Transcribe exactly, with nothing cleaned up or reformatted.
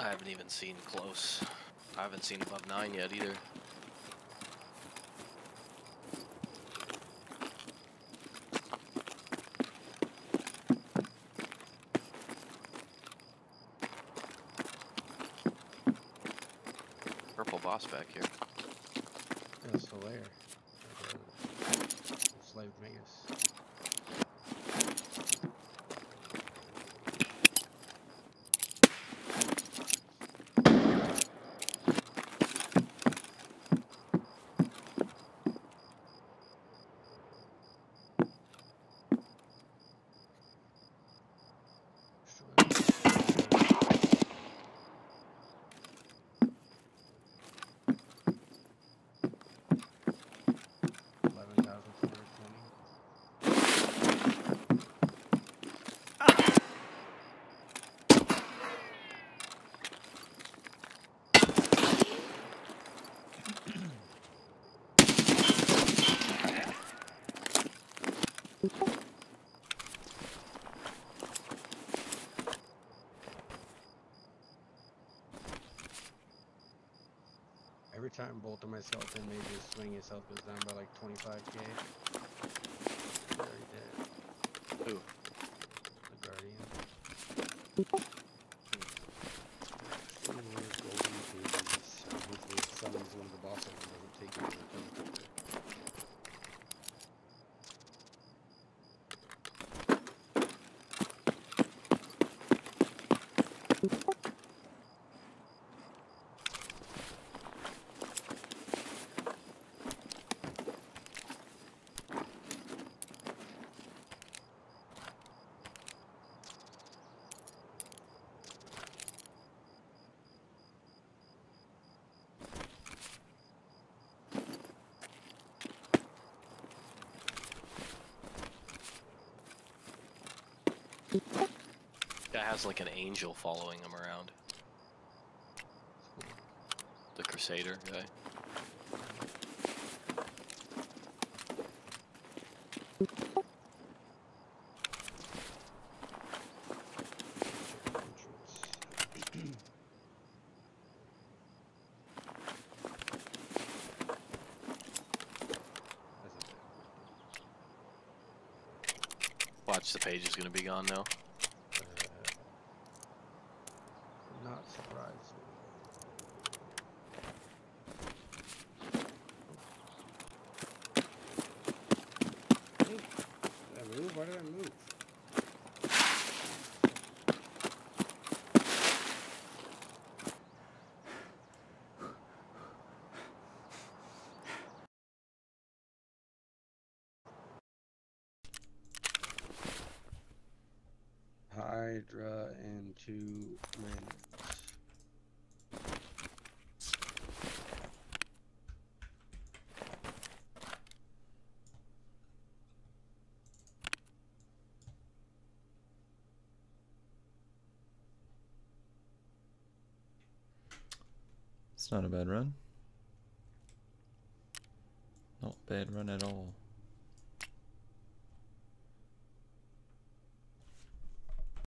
I haven't even seen close. I haven't seen above nine yet either. Purple boss back here. Yeah, it's still there. The slave magus. Every time both of myself and Major swing itself goes down by like twenty-five K. Already dead. Who? The Guardian. Hopefully it summons one of the bosses and doesn't take it. Guy has like an angel following him around. The Crusader guy. Watch, the page is gonna be gone now. Not surprised. Did I move? Why did I move? Hydra in two minutes. It's not a bad run. Not a bad run at all.